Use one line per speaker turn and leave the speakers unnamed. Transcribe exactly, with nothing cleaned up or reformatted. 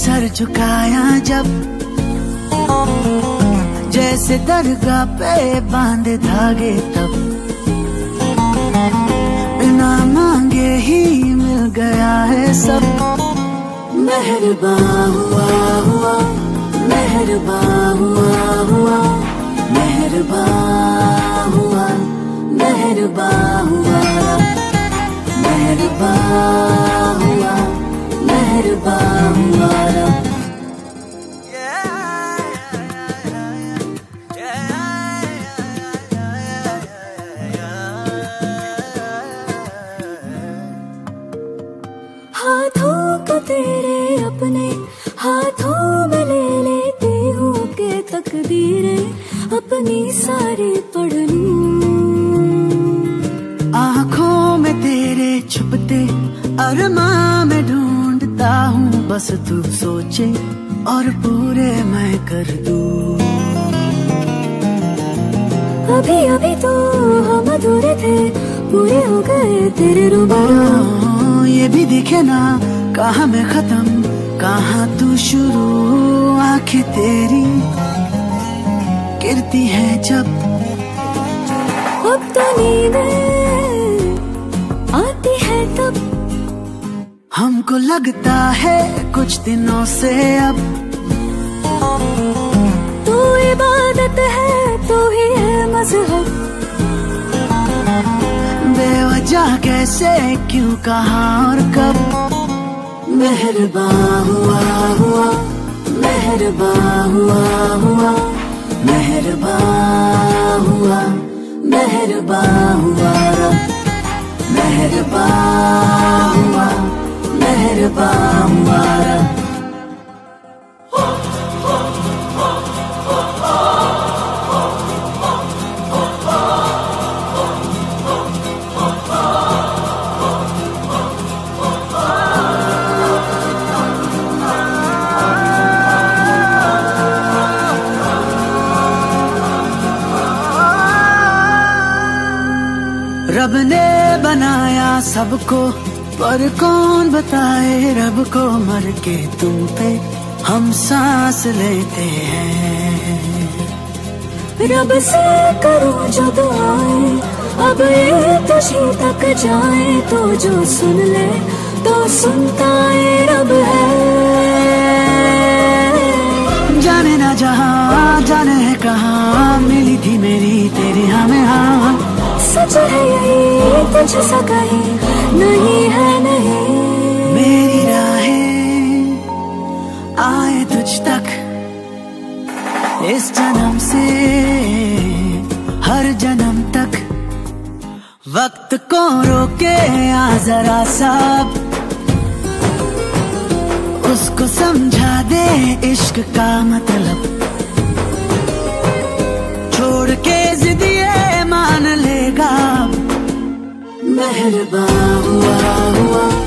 Sir झुकाया जब, जैसे दरगाह पे बांधे धागे तब, बिना मांगे ही मिल गया है सब। मेहरबान हुआ हुआ, मेहरबान हुआ हुआ, मेहरबान हुआ, मेहरबान हुआ, मेहरबान हुआ, मेहरबान हुआ।
हाथों को तेरे अपने हाथों में ले लेती हूँ के तकदीरें अपनी सारी पढ़ लूं।
आँखों में तेरे छुपते अरमां में ढूंढता हूँ, बस तू सोचे और पूरे मैं कर दूं।
अभी अभी तो हम अधूरे थे, पूरे हो गए तेरे रूबरू।
ये भी दिखे ना कहाँ मैं खत्म कहाँ तू शुरू, आंखें तेरी गिरती है जब,
अब तो नींदें आती है तब,
हमको लगता है कुछ दिनों से अब
तू इबादत है तू ही है मजहब।
बेवजह कैसे क्यों कहाँ और कब, मेहरबान हुआ हुआ, मेहरबान हुआ हुआ, मेहरबान हुआ, मेहरबान हुआ, मेहरबान हुआ, मेहरबान हुआ। रब ने बनाया सबको, पर कौन बताए रब को, मर के तुम पे हम सांस लेते हैं।
रब से करूं जो दुआएं, अब ये तुझी तक जाए, तो जो सुन ले तो सुनता ये रब है।
जाने ना जहाँ जाने है कहाँ, मिली थी मेरी तेरी हमें हाँ,
सच है यही तुझ सा कहीं नहीं है नहीं।
मेरी राहें आए तुझ तक इस जन्म से हर जन्म तक, वक्त को रोके आ जरा सब, उसको समझा दे इश्क का मतलब, छोड़ के जिद ये मान लेगा। मेहरबान हुआ हुआ,